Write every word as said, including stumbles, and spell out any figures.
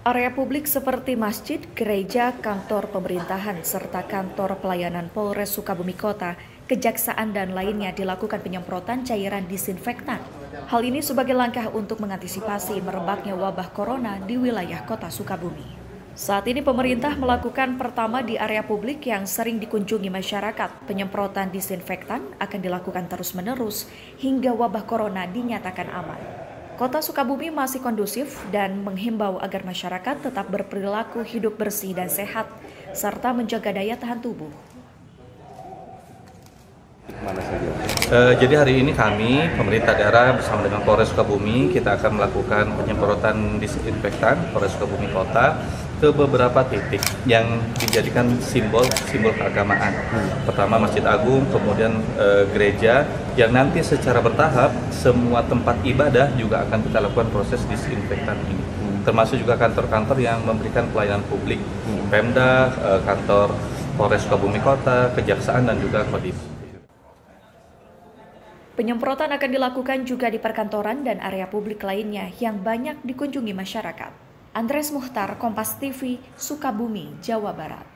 Area publik seperti masjid, gereja, kantor pemerintahan, serta kantor pelayanan Polres Sukabumi Kota, kejaksaan dan lainnya dilakukan penyemprotan cairan disinfektan. Hal ini sebagai langkah untuk mengantisipasi merebaknya wabah corona di wilayah Kota Sukabumi. Saat ini pemerintah melakukan pertama di area publik yang sering dikunjungi masyarakat. Penyemprotan disinfektan akan dilakukan terus-menerus hingga wabah corona dinyatakan aman. Kota Sukabumi masih kondusif dan menghimbau agar masyarakat tetap berperilaku hidup bersih dan sehat, serta menjaga daya tahan tubuh. Mana saja? Uh, jadi hari ini kami, pemerintah daerah bersama dengan Polres Sukabumi, kita akan melakukan penyemprotan disinfektan Polres Sukabumi Kota ke beberapa titik yang dijadikan simbol-simbol keagamaan. Hmm. Pertama Masjid Agung, kemudian uh, gereja, yang nanti secara bertahap semua tempat ibadah juga akan kita lakukan proses disinfektan ini. Hmm. Termasuk juga kantor-kantor yang memberikan pelayanan publik, hmm. Pemda, uh, kantor Polres Sukabumi Kota, kejaksaan dan juga Kodim. Penyemprotan akan dilakukan juga di perkantoran dan area publik lainnya yang banyak dikunjungi masyarakat. Andres Muhtar, Kompas T V, Sukabumi, Jawa Barat.